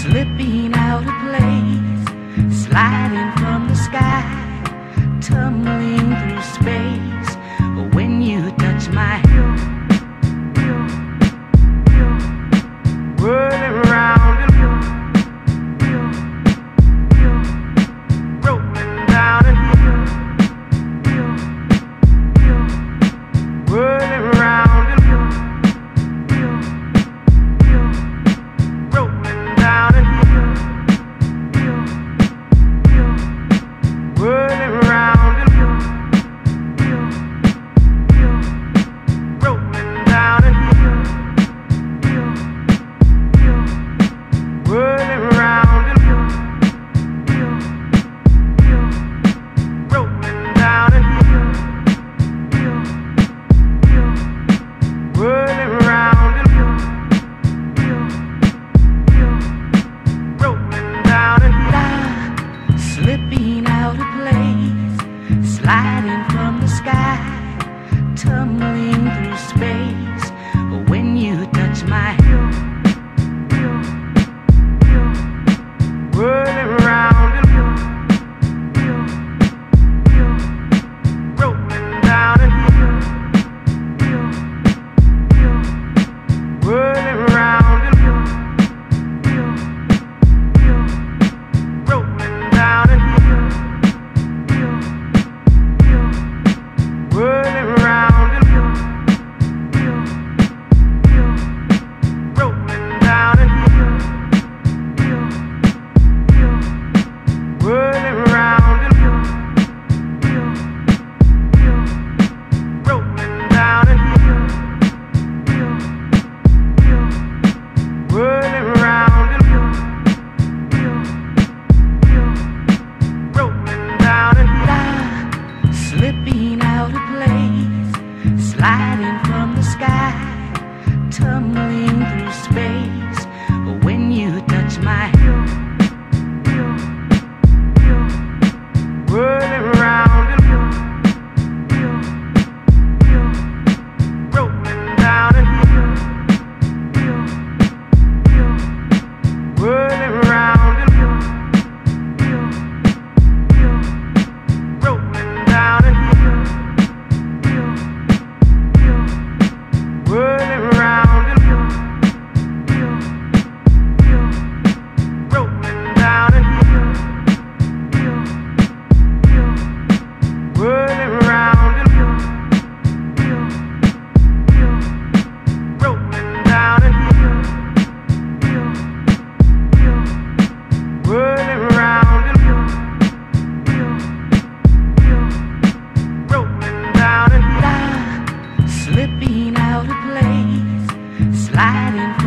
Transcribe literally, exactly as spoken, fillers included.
slipping out of place, sliding from the sky, tumbling through space. When you touch my hip, whirling round and rolling down and whirling round and rolling down and whirling round and rolling down and whirling round and rolling down and whirling round and rolling down and slipping out of place, sliding from the sky, tumbling through space. When you touch my hip, whirling round and rolling down and whirling round and rolling down and whirling round and rolling down and whirling round and rolling down and whirling round and rolling down and slipping out of place, sliding from the sky, tumbling through space. When you touch my hip, whirling round and rolling down and whirling round and rolling down and whirling round and rolling down and whirling round and rolling down and whirling round and rolling down and slipping out of place, sliding